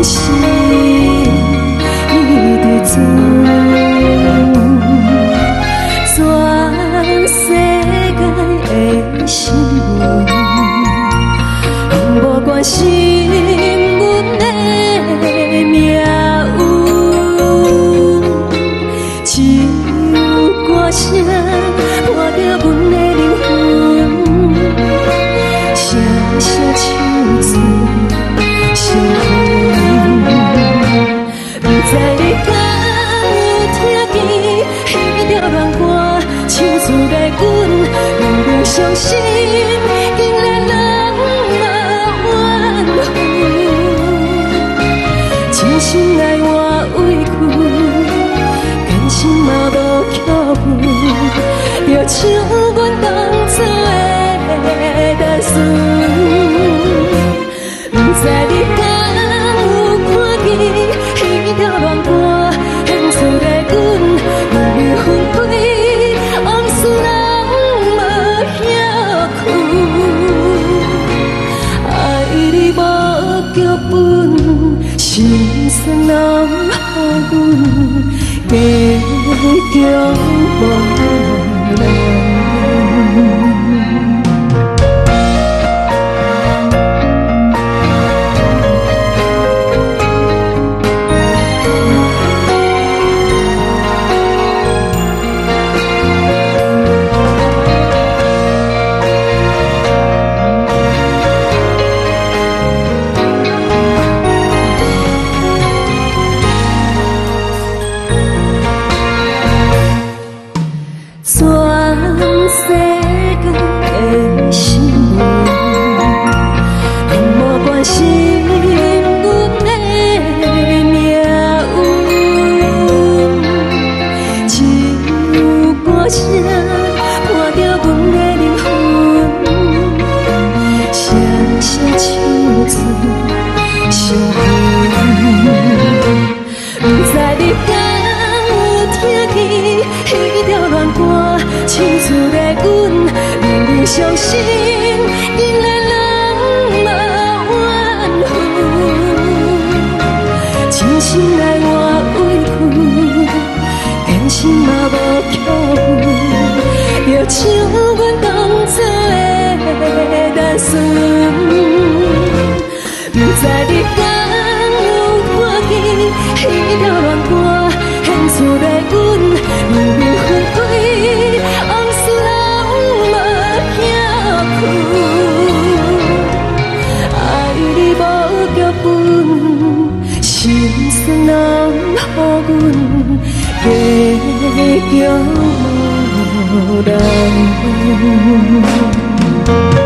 是你伫做，全世界的新闻，不管新闻的命运，只有歌声伴着阮的灵魂，声声唱出伤痕。不知你敢有听见迄条乱歌唱出来阮，愈愈伤心，竟然人无怨恨。真心爱我委屈，真心嘛无扣分，就像阮当初的单纯。不知你敢有看见迄条乱歌献出来阮，愈愈分开，往事人无遐苦。爱你无剧本，心酸拢予阮加强无奈。全世界的新闻，无关新闻的命运，只有歌声伴着阮的灵魂，声声唱出伤痕。不知你敢有听见迄条乱歌唱出来阮，愈愈伤心，竟然人无怨恨。真心爱我委屈，真心嘛无扣分，就像阮当初的单纯。不知你敢有看见迄条乱歌献出来阮，愈愈分开，往事人无遐苦。爱你无剧本，心酸拢予阮加强无奈。